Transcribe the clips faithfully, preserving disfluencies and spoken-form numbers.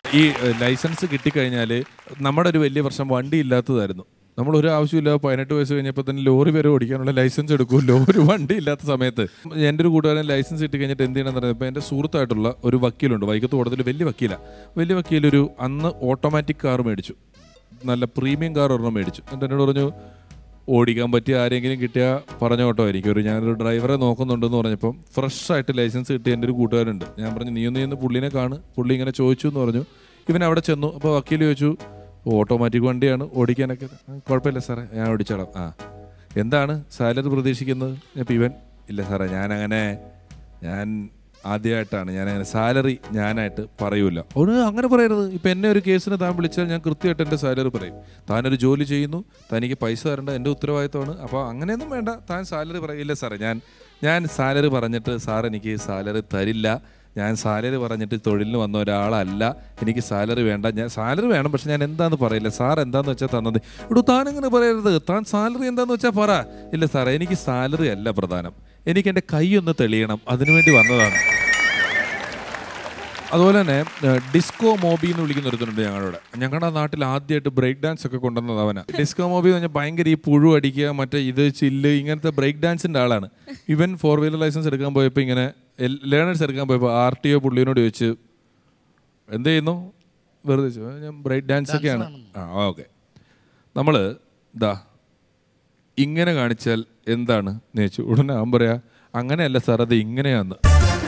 ഈ ലൈസൻസ് കിട്ടിക്കഴിഞ്ഞാൽ നമ്മുടെ ഒരു വലിയ പ്രശ്നം വണ്ടി ഇല്ലാത്തതായിരുന്നു. നമ്മൾ ഒരു ആവശ്യമില്ല പതിനെട്ട് വയസ്സ് കഴിഞ്ഞപ്പോൾ തന്നെ ലോറി വരെ ഓടിക്കാനുള്ള ലൈസൻസ് എടുക്കുമല്ലോ ഒരു വണ്ടി ഇല്ലാത്ത സമയത്ത്. എൻ്റെ ഒരു കൂട്ടുകാരൻ ലൈസൻസ് കിട്ടി കഴിഞ്ഞിട്ട് എന്ത് ചെയ്യണമെന്ന് പറയുന്നത്, ഇപ്പോൾ എൻ്റെ സുഹൃത്തായിട്ടുള്ള ഒരു വക്കീലുണ്ട് വൈക്കത്ത് കോടതിയിൽ, വലിയ വക്കീലാണ്. വലിയ വക്കീലൊരു അന്ന് ഓട്ടോമാറ്റിക് കാർ മേടിച്ചു, നല്ല പ്രീമിയം കാർ ഒരെണ്ണം മേടിച്ചു. എന്നിട്ട് എന്നോട് പറഞ്ഞു ഓടിക്കാൻ പറ്റിയ ആരെങ്കിലും കിട്ടിയാൽ പറഞ്ഞ ഓട്ടോ ആയിരിക്കും, ഒരു ഞാനൊരു ഡ്രൈവറെ നോക്കുന്നുണ്ടെന്ന് പറഞ്ഞപ്പം ഫ്രഷ് ആയിട്ട് ലൈസൻസ് കിട്ടിയ എൻ്റെ ഒരു കൂട്ടുകാരുണ്ട്. ഞാൻ പറഞ്ഞു നീ ഒന്ന് ഇന്ന് പുള്ളിനെ കാണും. പുള്ളി ഇങ്ങനെ ചോദിച്ചു എന്ന് പറഞ്ഞു. ഇവൻ അവിടെ ചെന്നു. അപ്പോൾ വക്കീൽ ചോദിച്ചു ഓട്ടോമാറ്റിക് വണ്ടിയാണ് ഓടിക്കാനൊക്കെ. കുഴപ്പമില്ല സാറേ ഞാൻ ഓടിച്ചോളാം. ആ എന്താണ് സാലറി പ്രതീക്ഷിക്കുന്നത്? അപ്പം ഇവൻ ഇല്ല സാറേ ഞാനങ്ങനെ ഞാൻ ആദ്യമായിട്ടാണ് ഞാനങ്ങനെ സാലറി ഞാനായിട്ട് പറയൂല. ഒരു അങ്ങനെ പറയരുത്. ഇപ്പം എന്നെ ഒരു കേസിന് താൻ വിളിച്ചാൽ ഞാൻ കൃത്യമായിട്ട് എൻ്റെ സാലറി പറയും. താനൊരു ജോലി ചെയ്യുന്നു, തനിക്ക് പൈസ തരേണ്ട എൻ്റെ ഉത്തരവാദിത്തമാണ്. അപ്പോൾ അങ്ങനെയൊന്നും വേണ്ട, താൻ സാലറി പറയില്ല സാറേ. ഞാൻ ഞാൻ സാലറി പറഞ്ഞിട്ട് സാർ എനിക്ക് സാലറി തരില്ല. ഞാൻ സാലറി പറഞ്ഞിട്ട് തൊഴിലിന് വന്ന ഒരാളല്ല. എനിക്ക് സാലറി വേണ്ട. ഞാൻ സാലറി വേണം, പക്ഷെ ഞാൻ എന്താണെന്ന് പറയില്ല. സാർ എന്താണെന്ന് വെച്ചാൽ തന്നത്. ഇവിടെ താൻ അങ്ങനെ പറയരുത്. താൻ സാലറി എന്താണെന്ന് വെച്ചാൽ പറ. ഇല്ല സാറേ എനിക്ക് സാലറി അല്ല പ്രധാനം, എനിക്ക് എൻ്റെ കൈ ഒന്ന് തെളിയണം, അതിനുവേണ്ടി വന്നതാണ്. അതുപോലെ തന്നെ ഡിസ്കോ മോബി എന്ന് വിളിക്കുന്ന ഒരുത്തനുണ്ട് ഞങ്ങളുടെ ഞങ്ങളുടെ നാട്ടിൽ ആദ്യമായിട്ട് ബ്രേക്ക് ഡാൻസ് ഒക്കെ കൊണ്ടുവന്നത് അവനാ. ഡിസ്കോ മോബി എന്ന് പറഞ്ഞാൽ ഭയങ്കര ഈ പുഴു അടിക്കുക, മറ്റേ ഇത് ചില്ല്, ഇങ്ങനത്തെ ബ്രേക്ക് ഡാൻസിൻ്റെ ആളാണ്. ഇവൻ ഫോർ വീലർ ലൈസൻസ് എടുക്കാൻ പോയപ്പോൾ ഇങ്ങനെ ലേണേഴ്സ് എടുക്കാൻ പോയപ്പോൾ ആർ ടി ഒ പുള്ളിയോട് ചോദിച്ച് എന്ത് ചെയ്യുന്നു, വെറുതെ ഞാൻ ബ്രേക്ക് ഡാൻസ് ഒക്കെയാണ്. ആ ഓക്കെ, നമ്മൾ ഇതാ ഇങ്ങനെ കാണിച്ചാൽ എന്താണ് എന്ന് ചോദിച്ചു. ഉടനെ അവൻ പറയാ അങ്ങനെയല്ല സാർ അത് ഇങ്ങനെയാന്ന്.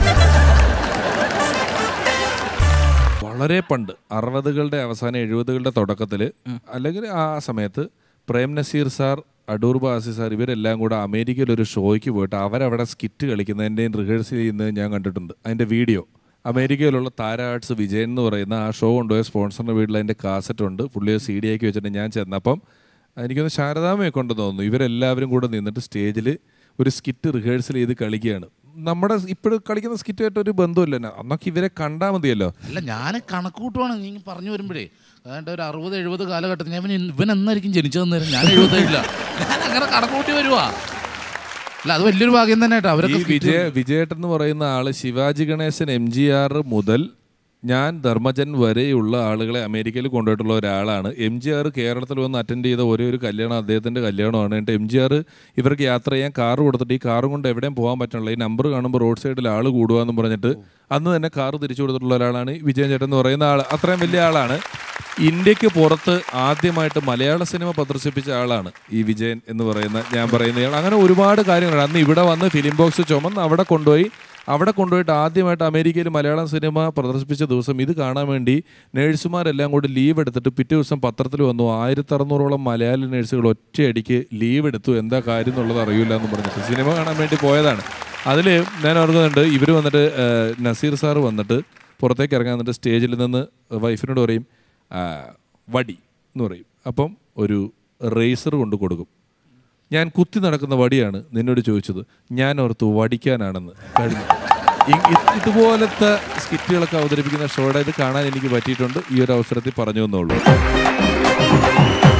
വളരെ പണ്ട് അറുപതുകളുടെ അവസാനം എഴുപതുകളുടെ തുടക്കത്തിൽ അല്ലെങ്കിൽ ആ സമയത്ത് പ്രേം നസീർ സാർ, അടൂർ ബാസി സാർ ഇവരെല്ലാം കൂടെ അമേരിക്കയിൽ ഒരു ഷോയ്ക്ക് പോയിട്ട് അവരവിടെ സ്കിറ്റ് കളിക്കുന്നതിൻ്റെയും റിഹേഴ്സൽ ചെയ്യുന്നത് ഞാൻ കണ്ടിട്ടുണ്ട്. അതിൻ്റെ വീഡിയോ അമേരിക്കയിലുള്ള താര ആർട്സ് വിജയൻ എന്ന് പറയുന്ന ആ ഷോ കൊണ്ടുപോയ സ്പോൺസറിൻ്റെ വീട്ടിൽ അതിൻ്റെ കാസറ്റ് ഉണ്ട്. പുള്ളിയെ സി ഡി ആക്കി വെച്ചിട്ട് ഞാൻ ചെന്നപ്പം എനിക്കൊന്ന് ശാരദാമയൊക്കെ ഉണ്ടെന്ന് തോന്നുന്നു. ഇവരെല്ലാവരും കൂടെ നിന്നിട്ട് സ്റ്റേജിൽ ഒരു സ്കിറ്റ് റിഹേഴ്സൽ ചെയ്ത് കളിക്കുകയാണ്. നമ്മുടെ ഇപ്പോഴും കളിക്കുന്ന സ്കിറ്റായിട്ട് ഒരു ബന്ധമില്ല. അന്നൊക്കെ ഇവരെ കണ്ടാൽ മതിയല്ലോ. അല്ല ഞാൻ കണക്ക് കൂട്ടുവാണ് നീ പറഞ്ഞു വരുമ്പോഴേ. അതായത് ഒരു അറുപത് എഴുപത് കാലഘട്ടത്തിൽ ഞാൻ ഇവൻ എന്നായിരിക്കും ജനിച്ചതെന്ന് തരും. ഞാൻ എഴുപത്തേഴില്ല, ഞാൻ അങ്ങനെ കണക്ക് കൂട്ടി വരുവാ. അല്ല അത് വലിയൊരു ഭാഗ്യം തന്നെ കേട്ടോ. അവരൊക്കെ വിജയ വിജയേട്ടൻ എന്ന് പറയുന്ന ആള് Sivaji Ganesan, M G R മുതൽ ഞാൻ ധർമ്മജൻ വരെയുള്ള ആളുകളെ അമേരിക്കയിൽ കൊണ്ടുപോയിട്ടുള്ള ഒരാളാണ്. എം ജി ആർ കേരളത്തിൽ വന്ന് അറ്റൻഡ് ചെയ്ത ഒരേ ഒരു കല്യാണം അദ്ദേഹത്തിൻ്റെ കല്യാണമാണ്. എന്നിട്ട് എം ജി ആർ ഇവർക്ക് യാത്ര ചെയ്യാൻ കാറ് കൊടുത്തിട്ട് ഈ കാറും കൊണ്ട് എവിടെയും പോകാൻ പറ്റണില്ല, ഈ നമ്പർ കാണുമ്പോൾ റോഡ് സൈഡിൽ ആൾ കൂടുകയെന്ന് പറഞ്ഞിട്ട് അന്ന് തന്നെ കാറ് തിരിച്ചു കൊടുത്തിട്ടുള്ള ഒരാളാണ് വിജയൻ ചേട്ടൻ എന്ന് പറയുന്ന ആൾ. അത്രയും വലിയ ആളാണ്. ഇന്ത്യക്ക് പുറത്ത് ആദ്യമായിട്ട് മലയാള സിനിമ പ്രദർശിപ്പിച്ച ആളാണ് ഈ വിജയൻ എന്ന് പറയുന്ന ഞാൻ പറയുന്നയാൾ. അങ്ങനെ ഒരുപാട് കാര്യങ്ങൾ അന്ന് ഇവിടെ വന്ന് ഫിലിം ബോക്സ് ചുമന്ന് അവിടെ കൊണ്ടുപോയി അവിടെ കൊണ്ടുപോയിട്ട് ആദ്യമായിട്ട് അമേരിക്കയിൽ മലയാളം സിനിമ പ്രദർശിപ്പിച്ച ദിവസം ഇത് കാണാൻ വേണ്ടി നേഴ്സുമാരെല്ലാം കൂടി ലീവ് എടുത്തിട്ട് പിറ്റേ ദിവസം പത്രത്തിൽ വന്നു ആയിരത്തി അറുന്നൂറോളം മലയാളി നേഴ്സുകൾ ഒറ്റയടിക്ക് ലീവ് എടുത്തു. എന്താ കാര്യം എന്നുള്ളത് അറിയില്ല എന്ന് പറഞ്ഞിട്ട് സിനിമ കാണാൻ വേണ്ടി പോയതാണ്. അതിൽ ഞാൻ ഓർക്കുന്നുണ്ട് ഇവർ വന്നിട്ട് നസീർ സാറ് വന്നിട്ട് പുറത്തേക്ക് ഇറങ്ങാൻ വന്നിട്ട് സ്റ്റേജിൽ നിന്ന് വൈഫിനോട് പറയും വടി എന്ന് പറയും. അപ്പം ഒരു റേസർ കൊണ്ട് കൊടുക്കും. ഞാൻ കുത്തി നടക്കുന്ന വടിയാണ് നിന്നോട് ചോദിച്ചത്, ഞാൻ ഓർത്തു വടിക്കാനാണെന്ന്. കഴിഞ്ഞു. ഇതുപോലത്തെ സ്കിറ്റുകളൊക്കെ അവതരിപ്പിക്കുന്ന ഷോയുടെ ഇത് കാണാൻ എനിക്ക് പറ്റിയിട്ടുണ്ട്. ഈ ഒരു അവസരത്തിൽ പറഞ്ഞു എന്നുള്ളൂ.